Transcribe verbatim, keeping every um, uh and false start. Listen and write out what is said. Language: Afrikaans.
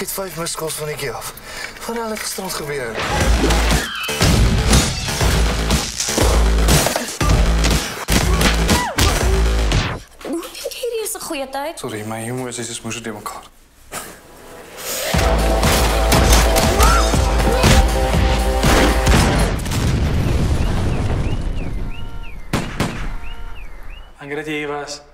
het vyf miskos van die keer af. Wat het gisterand gebeur? Hoe dink jy hierdie is 'n goeie tyd? Sorry, my humor is is moes dit mekaar. Dankie dat jy hier was.